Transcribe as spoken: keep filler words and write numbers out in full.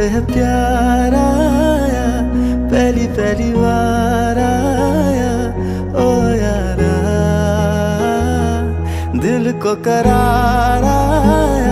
है प्यार आया, पहली पहली बार आया ओ यारा, दिल को करार आया।